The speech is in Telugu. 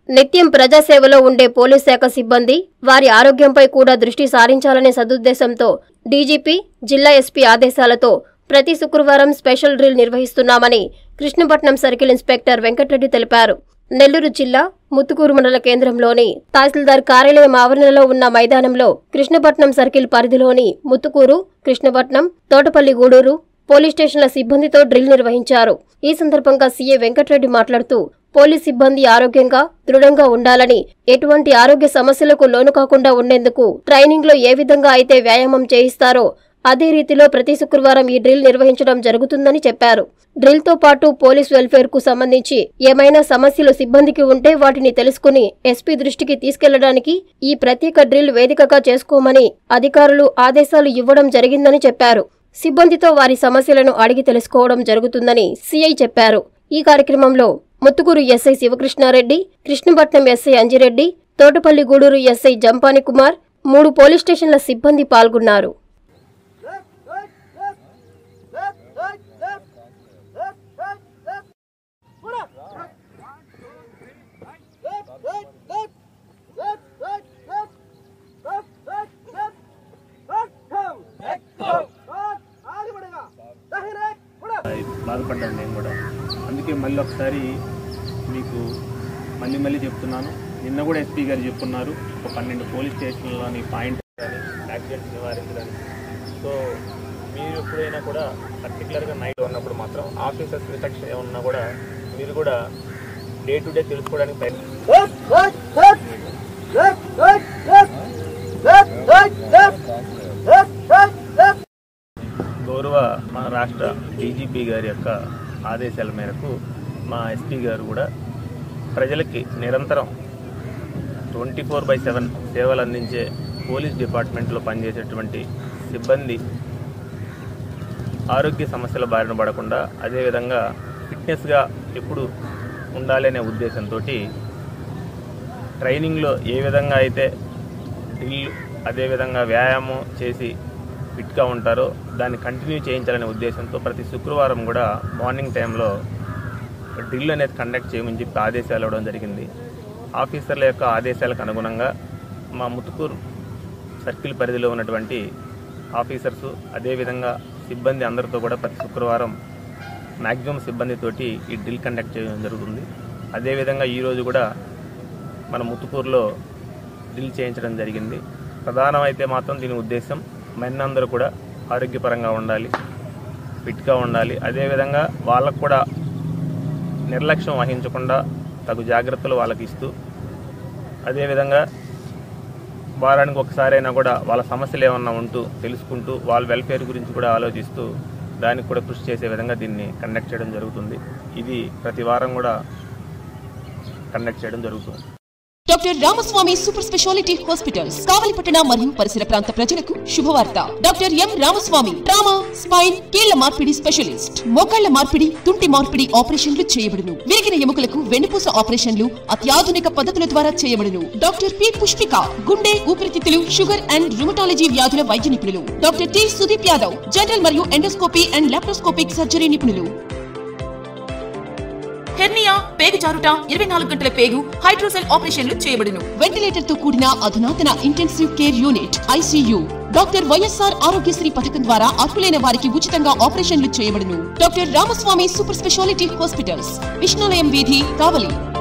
నిత్యం ప్రజాసేవలో ఉండే పోలీస్ శాఖ సిబ్బంది వారి ఆరోగ్యంపై కూడా దృష్టి సారించాలనే సదుద్దేశంతో డీజీపీ, జిల్లా ఎస్పీ ఆదేశాలతో ప్రతి శుక్రవారం స్పెషల్ డ్రిల్ నిర్వహిస్తున్నామని కృష్ణపట్నం సర్కిల్ ఇన్స్పెక్టర్ వెంకటరెడ్డి తెలిపారు. నెల్లూరు జిల్లా ముత్తుకూరు మండల కేంద్రంలోని తహసీల్దార్ కార్యాలయం ఆవరణలో ఉన్న మైదానంలో కృష్ణపట్నం సర్కిల్ పరిధిలోని ముత్తుకూరు, కృష్ణపట్నం, తోటపల్లి గూడూరు పోలీస్ స్టేషన్ల సిబ్బందితో డ్రిల్ నిర్వహించారు. ఈ సందర్భంగా సీఏ వెంకటరెడ్డి మాట్లాడుతూ పోలీస్ సిబ్బంది ఆరోగ్యంగా, దృఢంగా ఉండాలని, ఎటువంటి ఆరోగ్య సమస్యలకు లోను కాకుండా ఉండేందుకు ట్రైనింగ్ లో ఏ విధంగా అయితే వ్యాయామం చేయిస్తారో అదే రీతిలో ప్రతి శుక్రవారం ఈ డ్రిల్ నిర్వహించడం జరుగుతుందని చెప్పారు. డ్రిల్ తో పాటు పోలీస్ వెల్ఫేర్ కు సంబంధించి ఏమైనా సమస్యలు సిబ్బందికి ఉంటే వాటిని తెలుసుకుని ఎస్పీ దృష్టికి తీసుకెళ్లడానికి ఈ ప్రత్యేక డ్రిల్ వేదికగా చేసుకోమని అధికారులు ఆదేశాలు ఇవ్వడం జరిగిందని చెప్పారు. సిబ్బందితో వారి సమస్యలను అడిగి తెలుసుకోవడం జరుగుతుందని సీఐ చెప్పారు. ఈ కార్యక్రమంలో Muthukur SI Sivakrishnareddy, Krishnapatnam SI Anjireddy, Thotapalli Gudur SI Jampani Kumar, 3 police స్టేషన్ల సిబ్బంది పాల్గొన్నారు. బాధపడ్డాను నేను కూడా. అందుకే మళ్ళీ ఒకసారి మీకు మళ్ళీ చెప్తున్నాను. నిన్న కూడా ఎస్పీ గారు చెప్పున్నారు, ఒక 12 పోలీస్ స్టేషన్లోని పాయింట్ యాక్సిడెంట్స్ నివారించడానికి. సో మీరు ఎప్పుడైనా కూడా పర్టికులర్గా నైట్ ఉన్నప్పుడు మాత్రం ఆఫీసర్స్ రిస్ట్రిక్షన్ ఏమన్నా కూడా మీరు కూడా డే టు డే తెలుసుకోవడానికి గౌరవ మన రాష్ట్ర డీజీపీ గారి యొక్క ఆదేశాల మేరకు మా ఎస్పీ గారు కూడా ప్రజలకి నిరంతరం 24/7 సేవలు అందించే పోలీస్ డిపార్ట్మెంట్లో పనిచేసేటువంటి సిబ్బంది ఆరోగ్య సమస్యల బారిన పడకుండా, అదేవిధంగా ఫిట్నెస్గా ఎప్పుడు ఉండాలి అనే ఉద్దేశంతో ట్రైనింగ్లో ఏ విధంగా అయితే డ్రిల్, అదేవిధంగా వ్యాయామం చేసి ఫిట్గా ఉంటారో దాన్ని కంటిన్యూ చేయించాలనే ఉద్దేశంతో ప్రతి శుక్రవారం కూడా మార్నింగ్ టైంలో డ్రిల్ అనేది కండక్ట్ చేయమని చెప్పి ఆదేశాలు ఇవ్వడం జరిగింది. ఆఫీసర్ల యొక్క ఆదేశాలకు అనుగుణంగా మా ముత్తుకూరు సర్కిల్ పరిధిలో ఉన్నటువంటి ఆఫీసర్సు, అదేవిధంగా సిబ్బంది అందరితో కూడా ప్రతి శుక్రవారం మ్యాక్సిమం సిబ్బందితోటి ఈ డ్రిల్ కండక్ట్ చేయడం జరుగుతుంది. అదేవిధంగా ఈరోజు కూడా మన ముత్తుకూరులో డ్రిల్ చేయించడం జరిగింది. ప్రధానమైతే మాత్రం దీని ఉద్దేశం మెన్ అందరూ కూడా ఆరోగ్యపరంగా ఉండాలి, ఫిట్గా ఉండాలి. అదేవిధంగా వాళ్ళకు కూడా నిర్లక్ష్యం వహించకుండా తగు జాగ్రత్తలు వాళ్ళకి ఇస్తూ, అదేవిధంగా వారానికి ఒకసారైనా కూడా వాళ్ళ సమస్యలు ఏమన్నా ఉంటూ తెలుసుకుంటూ వాళ్ళ వెల్ఫేర్ గురించి కూడా ఆలోచిస్తూ దానికి కూడా కృషి చేసే విధంగా దీన్ని కండక్ట్ చేయడం జరుగుతుంది. ఇది ప్రతి వారం కూడా కండక్ట్ చేయడం జరుగుతుంది. Doctor Ramaswamy super speciality hospitals కావలిపట్టణ మరియు పరిసర ప్రాంత ప్రజలకు శుభవార్త. Doctor M Ramaswamy trauma, spine, కీళ్ల మార్పిడి స్పెషలిస్ట్. మోకాళ్ల మార్పిడి, తుంటి మార్పిడి ఆపరేషన్లు చేయబడును. విరిగిన ఎముకలకు వెన్నుపూస ఆపరేషన్లు అత్యాధునిక పద్ధతుల ద్వారా చేయబడును. డాక్టర్ పి పుష్పిక గుండె, ఊపిరితిత్తులు, షుగర్ అండ్ రుమటాలజీ వ్యాధుల వైద్య నిపుణులు. Doctor T Sudeep Yadav general మరియు ఎండోస్కోపీ అండ్ లాప్రోస్కోపిక్ సర్జరీ నిపుణులు. హెర్నియా, పేగు జారుట, 24 గంటల పేగు, హైడ్రోసెల్ ఆపరేషన్లు చేయబడును. వెంటిలేటర్ తో కూడిన అధునాతన intensive care unit ICU. Doctor YSR Aarogyasri పథకం ద్వారా అర్హులైన వారికి ఉచితంగా ఆపరేషన్లు చేయబడును. Doctor Ramaswamy super speciality hospitals, Vishnulayam వీధి, కావలి.